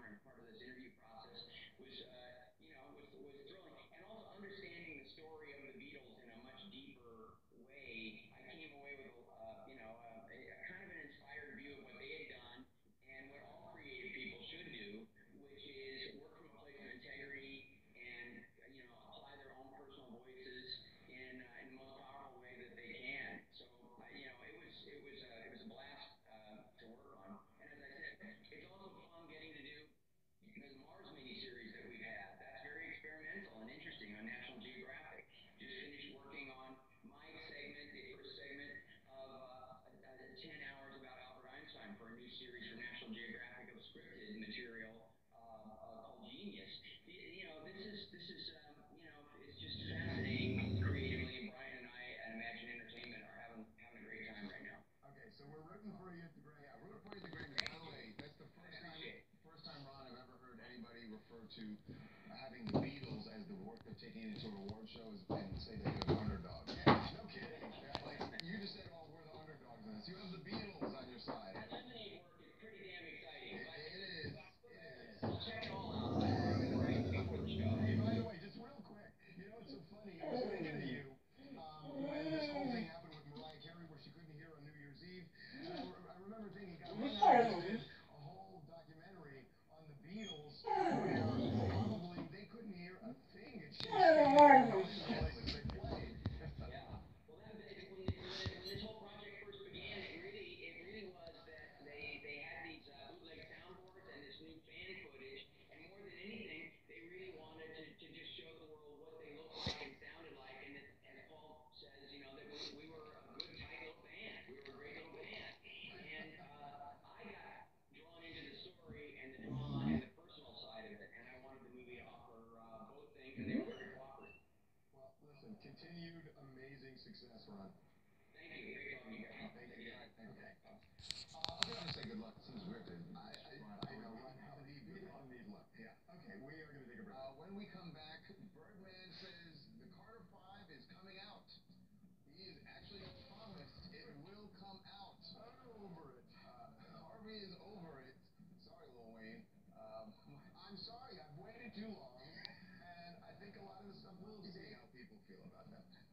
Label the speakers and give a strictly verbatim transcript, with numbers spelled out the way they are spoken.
Speaker 1: and part of this interview process was, uh, you know, was was thrilling, and also understanding the story of the Beatles in a much deeper way. I came away with, uh, you know, a, a kind of an inspired view of what they had done and what all creative people should do, which is work from a place of integrity and, you know, apply their own personal voices in uh, in the most powerful way that they can. So, uh, you know, it was it was uh, it was a blast uh, to work on. And as I said, it's also fun getting to do the Mars miniseries that we've had. That's very experimental and interesting on National Geographic. Just finished working on my segment, the first segment of uh, uh, ten hours about Albert Einstein for a new series from National Geographic of scripted material uh, uh, called Genius. The, you know, this is this is um, you know, it's just fascinating creatively. Brian and I at Imagine Entertainment are having having a great time right now.
Speaker 2: Okay, so we're rooting for you at the Grammy. I root for you at the Grammy. By the way, that's the first time, first time, Ron, I've ever heard anybody refer to having the Beatles as the work they're taking into award shows and say that they're the underdogs. No kidding. Yeah, like, you just said, oh, we're the underdogs in this. You have the Beatles on your side.
Speaker 1: That lemonade work is pretty damn exciting.
Speaker 2: It,
Speaker 1: But
Speaker 2: it is. It is.
Speaker 1: I'll check it all out right before the show.
Speaker 2: Hey, by the way, just real quick, you know what's so funny? I was thinking of you um, when this whole thing happened with Mariah Carey where she couldn't hear on New Year's Eve. And I, I remember thinking, God, why not did a whole documentary on the Beatles where probably they couldn't hear a thing and she was singing the places they played.
Speaker 1: Yeah. Well, that, it, when, when, when this whole project first began, it really it really was that they they had these uh, bootleg soundboards and this new fan footage, and more than anything, they really wanted to, to just show the world what they looked like and sounded like, and that, as Paul says, you know, that we, we were a good tight little band. We were a great little band, and uh, I got drawn into the story and the drama and the personal side of it, and I wanted the movie to offer uh, both things, and they were very cooperative.
Speaker 2: Well, listen, continued amazing success, Ron.
Speaker 1: Thank you. Great talking to you guys.
Speaker 2: Thank you. Okay. Uh, I'm going to say good luck. It seems weird to I, I, I know, Ron. I'll need, I'll need luck. Yeah. Okay, we are going to take a break. Uh, when we come back, Birdman says the Carter five is coming out. He is actually promised it will come out. I'm over it. Uh, Harvey is over it. Sorry, Lil Wayne. Um, I'm sorry. I've waited too long, and I think a lot of the stuff will see how people feel about that.